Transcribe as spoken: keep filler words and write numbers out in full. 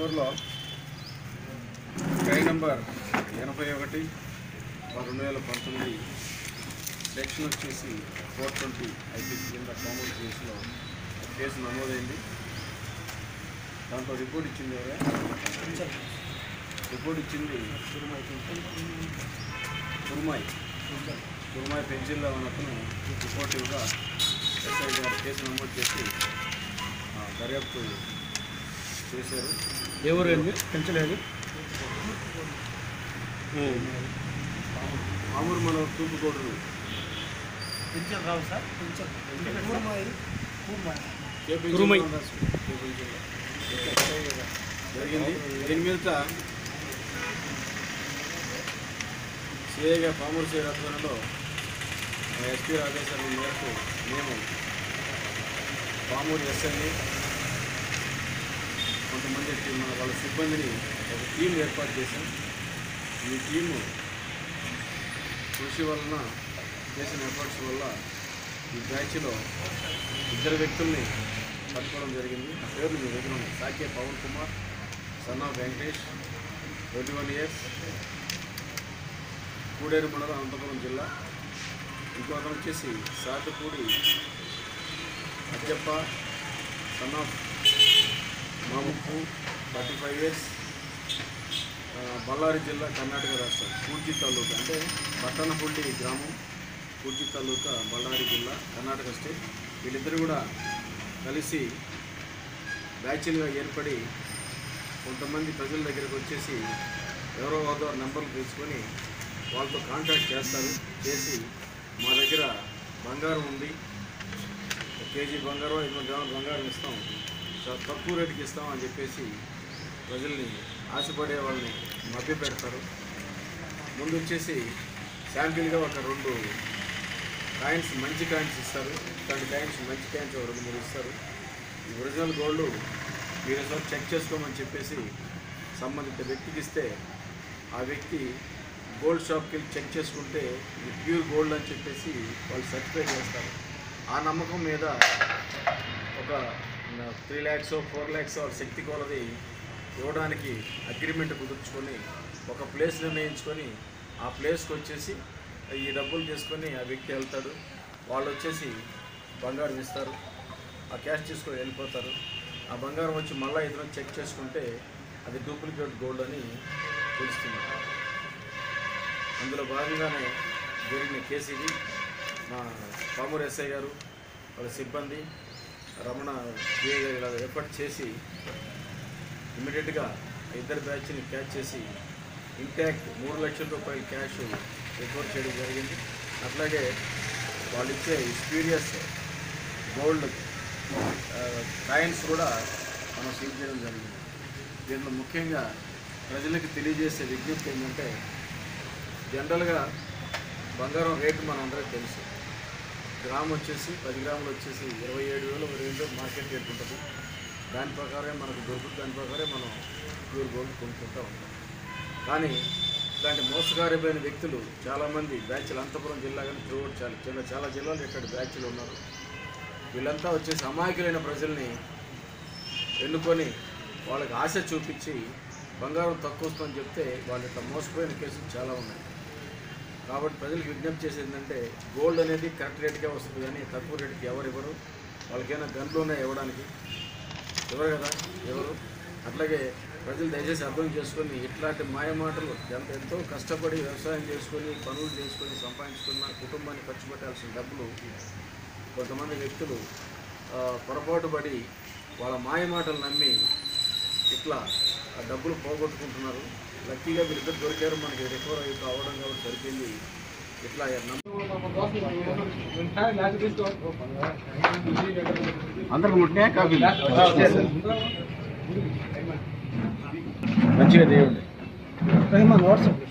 చిత్తూరులో గై నంబర్ ఎనభై ఒకటి రెండు వేల పంతొమ్మిది సెక్షన్ వచ్చేసి ఫోర్ ట్వంటీ ఐపీసీ కింద కామన్ కేసులో కేసు నమోదైంది. దాంట్లో రిపోర్ట్ ఇచ్చింది ఎవరే రిపోర్ట్ ఇచ్చింది కురుమాయి కురుమాయి పెన్షన్లో ఉన్నతను రిపోర్టివ్గా ఎస్ఐ గారు కేసు నమోదు చేసి దర్యాప్తు చేశారు. ఎవరు పెంచలేదు మామూలు మన తూపుకోడు పెన్షన్ రావు సార్ జరిగింది. దీని మీద సిఐగా పామూరు సిఐ ఆధ్వర్యంలో ఎస్పీ ఆదేశాల మేరకు మేము పామూరు ఎస్ఐని కొంతమంది మన వాళ్ళ సిబ్బందిని ఒక టీం ఏర్పాటు చేశాం. ఈ టీము కృషి వలన చేసిన ఎఫర్ట్స్ వల్ల ఈ బ్యాచ్లో ఇద్దరు వ్యక్తుల్ని పట్టుకోవడం జరిగింది. ఆ పేర్లు మీ దగ్గర ఉన్నాయి. Sake Pavan Kumar, son of Venkatesh, twenty one years, Kuderu మండలం, అనంతపురం జిల్లా. ఇంకొక వచ్చేసి Satupudi Ajjappa, son of Mamuppu, thirty five years, Bellary జిల్లా, కర్ణాటక రాష్ట్రం, పూర్జి తాలూకా అంటే పట్టణపల్లి గ్రామం, పూర్జి తాలూకా, బళ్ళారి జిల్లా, కర్ణాటక స్టేట్. వీళ్ళిద్దరు కూడా కలిసి బ్యాచ్లుగా ఏర్పడి కొంతమంది ప్రజల దగ్గరకు వచ్చేసి ఎవరో ఒకరో నెంబర్లు తీసుకొని వాళ్ళతో కాంటాక్ట్ చేస్తారు. చేసి మా దగ్గర బంగారం ఉంది, ఒక కేజీ బంగారం, ఐదు వందల గ్రాముల బంగారం ఇస్తాం, తక్కువ రేటుకి ఇస్తాం అని చెప్పేసి ప్రజల్ని ఆశపడే వాళ్ళని మభ్య పెడతారు. ముందు వచ్చేసి శాంపిల్గా ఒక రెండు కాయిన్స్, మంచి కాయిన్స్ ఇస్తారు. ఇట్లాంటి కాయిన్స్, మంచి కాయిన్స్ రెండు మూడు ఇస్తారు. ఈ ఒరిజినల్ గోల్డ్ మీరు ఒకసారి చెక్ చేసుకోమని చెప్పేసి సంబంధిత వ్యక్తికి ఇస్తే ఆ వ్యక్తి గోల్డ్ షాప్కి వెళ్ళి చెక్ చేసుకుంటే ఇది ప్యూర్ గోల్డ్ అని చెప్పేసి వాళ్ళు సర్టిఫై చేస్తారు. ఆ నమ్మకం మీద ఒక త్రీ ల్యాక్స్ ఫోర్ ల్యాక్స్ వాళ్ళ శక్తి కొలది ఇవ్వడానికి అగ్రిమెంట్ కుదుర్చుకొని ఒక ప్లేస్ నిర్ణయించుకొని ఆ ప్లేస్కి వచ్చేసి ఈ డబ్బులు తీసుకొని ఆ వ్యక్తి వెళ్తాడు. వాళ్ళు వచ్చేసి బంగారం ఇస్తారు, ఆ క్యాష్ తీసుకొని వెళ్ళిపోతారు. ఆ బంగారం వచ్చి మళ్ళీ ఏదైనా చెక్ చేసుకుంటే అది డూప్లికేట్ గోల్డ్ అని తెలుస్తుంది. అందులో భాగంగానే జరిగిన కేసు ఇది. మా పామూరు ఎస్ఐ గారు, వాళ్ళ సిబ్బంది, రమణ డిఏ గారు ఇలా ఎఫర్ట్ చేసి ఇమ్మీడియట్గా ఇద్దరు బ్యాచ్ని క్యాచ్ చేసి ఇంటాక్ట్ మూడు లక్షల రూపాయల క్యాష్ రికవర్ చేయడం జరిగింది. అట్లాగే వాళ్ళు ఇచ్చే స్పీరియస్ గోల్డ్ కాయిన్స్ కూడా మనం సీజ్ చేయడం జరిగింది. దీంట్లో ముఖ్యంగా ప్రజలకు తెలియజేసే విజ్ఞప్తి ఏంటంటే, జనరల్గా బంగారం రేటు మనందరికీ తెలుసు. గ్రామ్ వచ్చేసి పది గ్రాములు వచ్చేసి ఇరవై ఏడు వేలు రెండు మార్కెట్ రేట్ ఉంటుంది. దాని ప్రకారమే మనకు దొరుకుతుంది, దాని ప్రకారమే మనం ప్యూర్ గోల్డ్ కొనుక్కుంటూ ఉంటాం. కానీ ఇలాంటి మోసగారిపోయిన వ్యక్తులు చాలామంది బ్యాచ్లు అనంతపురం జిల్లా కానీ త్రూఅవుట్ చాలా చిన్న చాలా జిల్లాలు ఇక్కడ బ్యాచ్లు ఉన్నారు. వీళ్ళంతా వచ్చేసి అమాయకులైన ప్రజల్ని ఎన్నుకొని వాళ్ళకి ఆశ చూపించి బంగారం తక్కువ వస్తుందని చెప్తే వాళ్ళు ఇట్లా మోసపోయిన కేసులు చాలా ఉన్నాయి. కాబట్టి ప్రజలకు విజ్ఞప్తి చేసేది ఏంటంటే, గోల్డ్ అనేది కరెక్ట్ రేటుకే వస్తుంది కానీ తక్కువ రేటుకి ఎవరు ఇవ్వరు. వాళ్ళకైనా గంటలు ఉన్నాయి ఇవ్వడానికి, ఎవరు కదా ఎవరు. అట్లాగే ప్రజలు దయచేసి అర్థం చేసుకొని ఇట్లాంటి మాయమాటలు ఎంత ఎంతో కష్టపడి వ్యవసాయం చేసుకొని పనులు చేసుకొని సంపాదించుకున్న కుటుంబాన్ని ఖర్చు పెట్టాల్సిన డబ్బులు కొంతమంది వ్యక్తులు పొరపాటు పడి వాళ్ళ మాయమాటలు నమ్మి ఇట్లా ఆ డబ్బులు పోగొట్టుకుంటున్నారు. లక్కీగా వీళ్ళిద్దరు దొరికారు, మనకి రికవర్ అయి కావడం కాబట్టి సరిపోయింది. ఇట్లా అందరికి ముట్టినా కాఫీ మంచిగా దేవుండి.